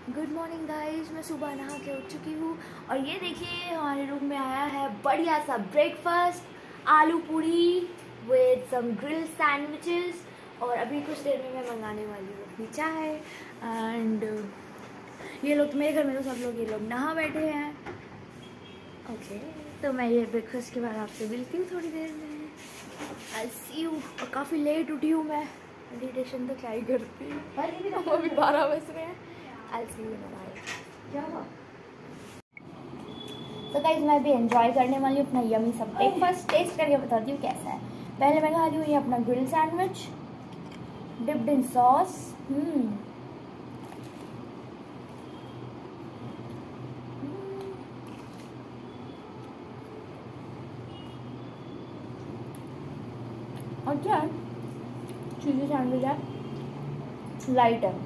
Good morning guys, मैं सुबह नहा के उठ चुकी हूँ और ये देखिए हमारे रूम में आया है बढ़िया सा ब्रेकफास्ट, आलू पूरी विद सम ग्रिल सैंडविचेस। और अभी कुछ देर में मैं मंगाने वाली हूँ अपनी चाय। एंड ये लोग मेरे घर में तो सब लोग ये लोग नहा बैठे हैं। ओके, तो मैं ये ब्रेकफास्ट के बाद आपसे मिलती हूँ थोड़ी देर में। I see you. और काफ़ी लेट उठी हूँ मैं, मेडिटेशन तो क्या ही करती हूँ। अभी 12 बज रहे हैं। I'll see you in a while. क्या हुआ? तो गाइस मैं भी एंजॉय करने वाली हूँ अपना यमी सा ब्रेकफास्ट। टेस्ट करके बताती हूँ कैसा है। पहले मैं खा रही हूँ ये अपना grill sandwich dipped in sauce. अच्छा चीज़ी सैंडविच है, लाइट है।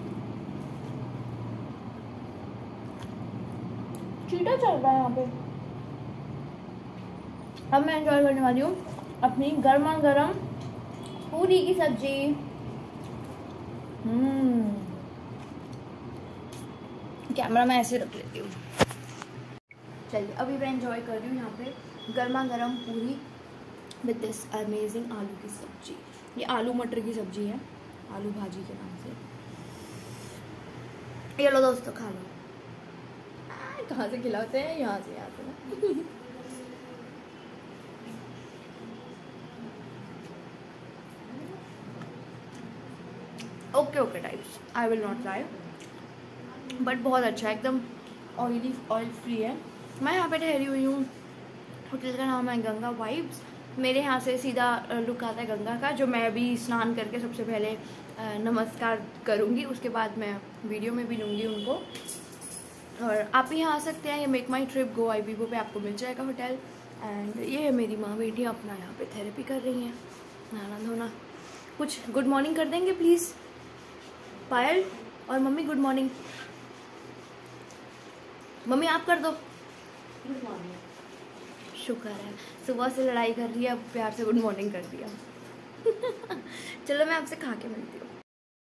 चीटा चल रहा है यहाँ पे। अब मैं एंजॉय करने वाली हूँ अपनी गर्मा गर्म पूरी की सब्जी। कैमरा मैं ऐसे रख लेती हूँ। चलिए अभी मैं एंजॉय कर रही हूँ यहाँ पे गर्मा गर्म पूरी विद दिस अमेजिंग आलू की सब्जी। ये आलू मटर की सब्जी है, आलू भाजी के नाम से। ये लो दोस्तों, खा लो। कहाँ से खिलाते हैं? यहाँ से ना। Okay types, I will not lie, but बहुत अच्छा है, एकदम ऑयल फ्री है। मैं यहाँ पे ठहरी हुई हूँ, होटल का नाम है गंगा वाइब्स। मेरे यहाँ से सीधा लुक आता है गंगा का, जो मैं अभी स्नान करके सबसे पहले नमस्कार करूँगी, उसके बाद मैं वीडियो में भी लूँगी उनको। और आप भी यहाँ आ सकते हैं, ये make my trip go IBBO पे आपको मिल जाएगा होटल। एंड ये है मेरी माँ बेटी अपना यहाँ पे थेरेपी कर रही हैं, नहाना धोना। कुछ गुड मॉर्निंग कर देंगे प्लीज़ पायल और मम्मी? Good morning. मम्मी आप कर दो गुड मॉर्निंग। शुक्र है, सुबह से लड़ाई कर रही है, अब प्यार से गुड मॉर्निंग कर दिया। चलो मैं आपसे खा के मिलती हूँ।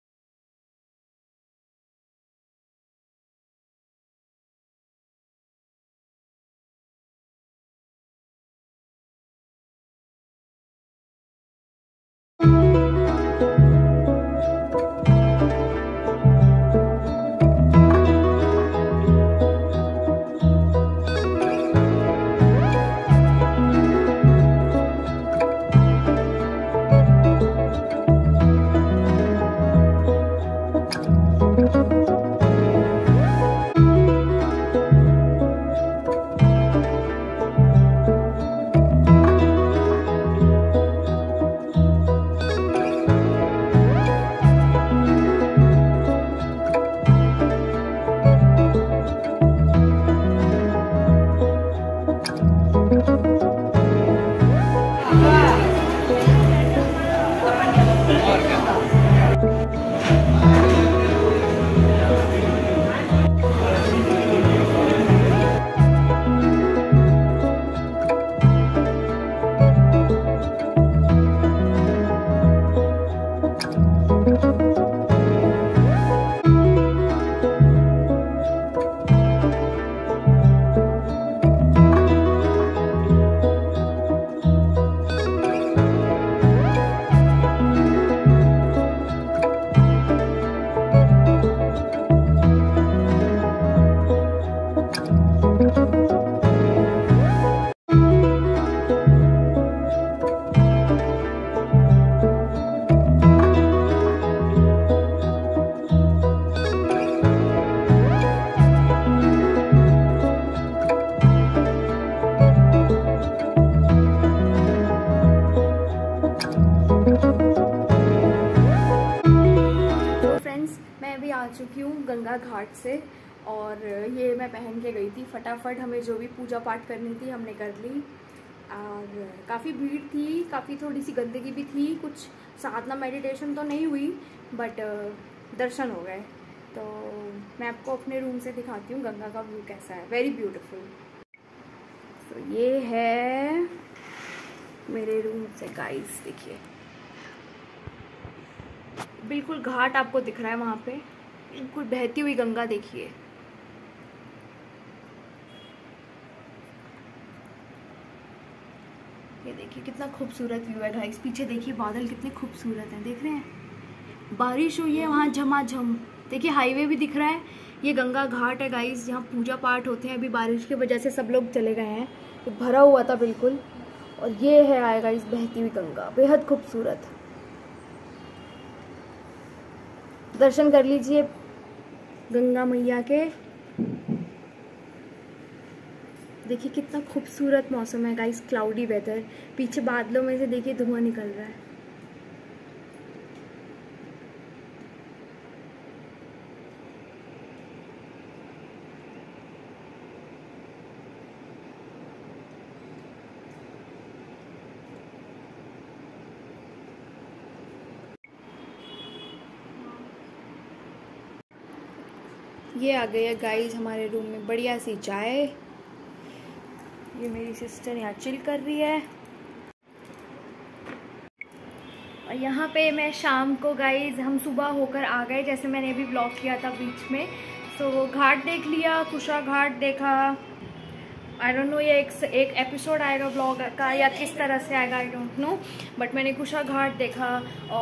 आ चुकी हूँ गंगा घाट से, और ये मैं पहन के गई थी फटाफट। हमें जो भी पूजा पाठ करनी थी हमने कर ली, और काफ़ी भीड़ थी, काफ़ी थोड़ी सी गंदगी भी थी, कुछ साधना मेडिटेशन तो नहीं हुई बट दर्शन हो गए। तो मैं आपको अपने रूम से दिखाती हूँ गंगा का व्यू कैसा है, वेरी ब्यूटीफुल। तो ये है मेरे रूम से गाइस, देखिए बिल्कुल घाट आपको दिख रहा है वहाँ पे। बिल्कुल बहती हुई गंगा देखिए। ये देखिए कितना खूबसूरत व्यू है गाइस। पीछे देखिए बादल कितने खूबसूरत हैं, देख रहे हैं। बारिश हुई है वहाँ झमाझम। देखिए हाईवे भी दिख रहा है। ये गंगा घाट है गाइस, जहाँ पूजा पाठ होते हैं। अभी बारिश की वजह से सब लोग चले गए हैं, तो भरा हुआ था बिल्कुल। और ये है आए गाइस बहती हुई गंगा, बेहद खूबसूरत। दर्शन कर लीजिए गंगा मैया के। देखिए कितना खूबसूरत मौसम है गाइस, क्लाउडी वेदर। पीछे बादलों में से देखिए धुआं निकल रहा है। ये आ गई है गाइस हमारे रूम में बढ़िया सी चाय। ये मेरी सिस्टर यहाँ चिल कर रही है। और यहाँ पे मैं शाम को गाइस, हम सुबह होकर आ गए, जैसे मैंने अभी ब्लॉग किया था बीच में। सो घाट देख लिया, कुशा घाट देखा। आई डोंट नो ये एक एपिसोड आएगा ब्लॉग का या किस तरह से आएगा, आई डोंट नो। बट मैंने कुशा घाट देखा।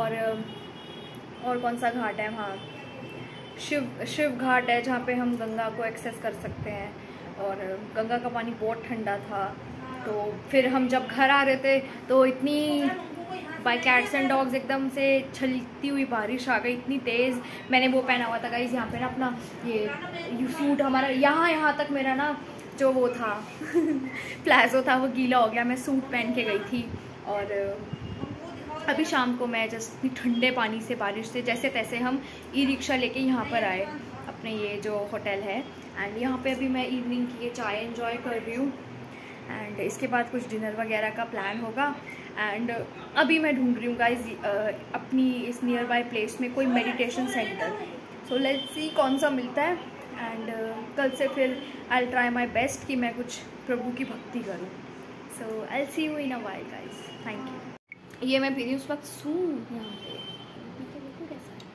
और कौन सा घाट है वहाँ, शिव घाट है, जहाँ पे हम गंगा को एक्सेस कर सकते हैं। और गंगा का पानी बहुत ठंडा था। तो फिर हम जब घर आ रहे थे तो इतनी बाय कैट्स एंड डॉग्स एकदम से छलती हुई बारिश आ गई, इतनी तेज़। मैंने वो पहना हुआ था गाइस यहाँ पे ना अपना ये सूट, हमारा यहाँ तक मेरा ना जो वो था प्लाजो था वो गीला हो गया। मैं सूट पहन के गई थी। और अभी शाम को मैं जस्ट ठंडे पानी से, बारिश से जैसे तैसे हम ई रिक्शा लेके यहाँ पर आए, अपने ये जो होटल है। एंड यहाँ पे अभी मैं इवनिंग की ये चाय एंजॉय कर रही हूँ। एंड इसके बाद कुछ डिनर वगैरह का प्लान होगा। एंड अभी मैं ढूंढ रही हूँ गाइस अपनी इस नियर बाय प्लेस में कोई meditation centre. So let's see कौन सा मिलता है। एंड कल से फिर I will try my best कि मैं कुछ प्रभु की भक्ति करूँ। So I will see you in a while guys. Thank you. ये मैं पी रही हूँ उस वक्त सूप यहाँ पे। देखो कैसा है।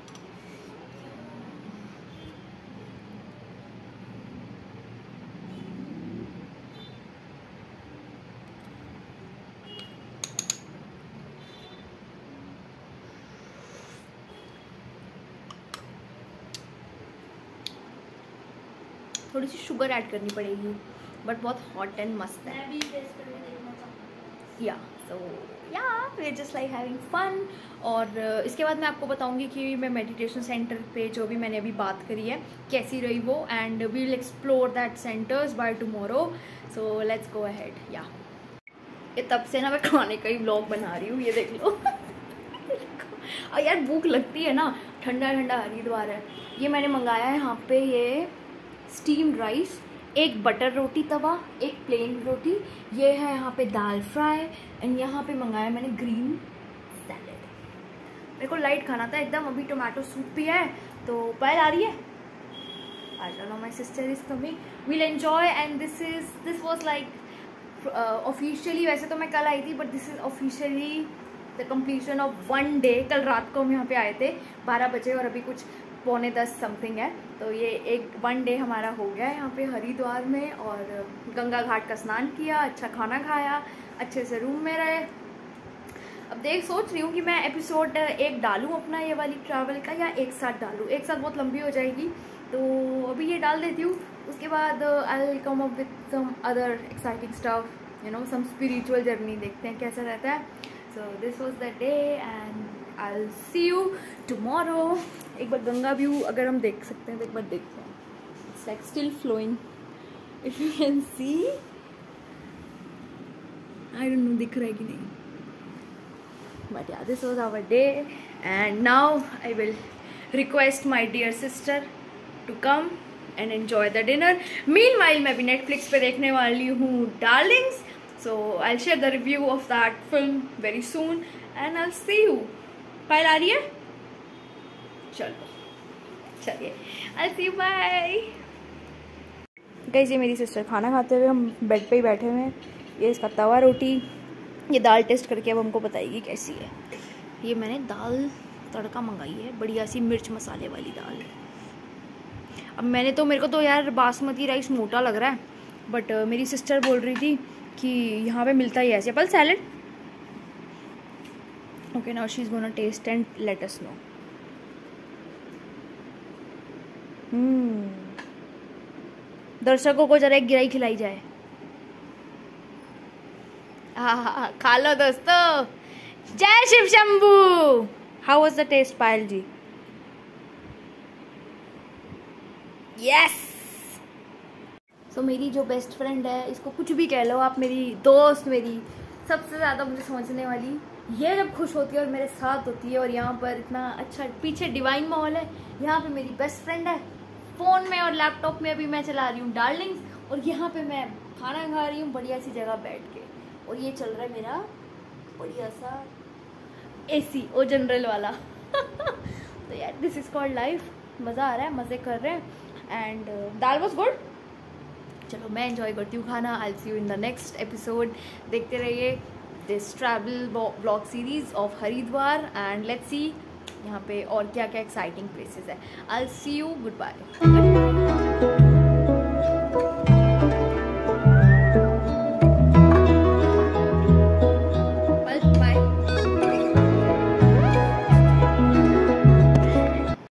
थोड़ी सी शुगर ऐड करनी पड़ेगी, बट बहुत हॉट एंड मस्त है। मैं भी टेस्ट करके देखना चाहूँ। Yeah so yeah we are just like having fun. और इसके बाद मैं आपको बताऊंगी कि मैं मेडिटेशन सेंटर पे जो भी मैंने अभी बात करी है कैसी रही वो। And we will explore that centres by tomorrow. So let's go ahead. Yeah ये तब से ना मैं खाने का ही व्लॉग बना रही हूँ, ये देख लो। और यार भूख लगती है ना, ठंडा ठंडा हरिद्वार है। ये मैंने मंगाया है यहाँ पे ये स्टीम्ड राइस, एक बटर रोटी तवा, एक प्लेन रोटी, ये है यहाँ पे दाल फ्राई। एंड यहाँ पे मंगाया मैंने ग्रीन सैलेड। मेरे को लाइट खाना था एकदम। अभी टोमेटो सूप भी है। तो पायल आ रही है, I don't know, my sister is coming, we'll enjoy. And this was like officially, वैसे तो मैं कल आई थी, but this is officially the completion of 1 day. कल रात को हम यहाँ पे आए थे 12 बजे और अभी कुछ 9:45 समथिंग है। तो ये एक 1 डे हमारा हो गया है यहाँ पे हरिद्वार में। और गंगा घाट का स्नान किया, अच्छा खाना खाया, अच्छे से रूम में रहे। अब सोच रही हूँ कि मैं एपिसोड 1 डालूँ अपना ये वाली ट्रैवल का, या एक साथ डालूँ। एक साथ बहुत लंबी हो जाएगी, तो अभी ये डाल देती हूँ। उसके बाद I will come up with some other exciting stuff, you know, some spiritual journey. देखते हैं कैसा रहता है। So this was the day and I will see you tomorrow. एक बार गंगा व्यू अगर हम देख सकते हैं तो एक बार देखते हैं। It's like still flowing, if you can see. I don't know दिख रहा है कि नहीं, but yeah this was our day. And now I will request my dear sister to come and enjoy the dinner. Meanwhile मैं भी Netflix पे देखने वाली हूँ darlings. So I will share the review of that film very soon and I will see you. Payal आ रही है, चलो चलिए, I see you, bye guys. ये मेरी सिस्टर खाना खाते हुए, हम बेड पे ही बैठे हुए हैं। ये इसका तवा रोटी, ये दाल टेस्ट करके अब हमको बताएगी कैसी है। ये मैंने दाल तड़का मंगाई है, बढ़िया सी मिर्च मसाले वाली दाल। अब मेरे को तो यार बासमती राइस मोटा लग रहा है, बट मेरी सिस्टर बोल रही थी कि यहाँ पे मिलता ही है simple salad. Okay, now she is gonna taste and let us know. दर्शकों को जरा एक गिराई खिलाई जाए। हाँ, खा लो दोस्तों। जय Shiv Shambhu. How was the taste Payal ji? Yes. So मेरी जो बेस्ट फ्रेंड है, इसको कुछ भी कह लो आप, मेरी दोस्त, मेरी सबसे ज़्यादा मुझे समझने वाली, ये जब खुश होती है और मेरे साथ होती है, और यहाँ पर इतना अच्छा पीछे डिवाइन माहौल है, यहाँ पे मेरी बेस्ट फ्रेंड है, फ़ोन में और लैपटॉप में अभी मैं चला रही हूँ डार्लिंग्स, और यहाँ पे मैं खाना खा रही हूँ बढ़िया सी जगह बैठ के, और ये चल रहा है मेरा बढ़िया सा AC, वो जनरल वाला। तो यार दिस इज़ कॉल्ड लाइफ। मज़ा आ रहा है, मज़े कर रहे हैं, एंड दाल वॉज गुड। चलो मैं एंजॉय करती हूँ खाना। I see you in the next episode. देखते रहिए this travel blog series of Haridwar, and let's see यहाँ पे और क्या क्या एक्साइटिंग प्लेसेस है। I see you, good bye.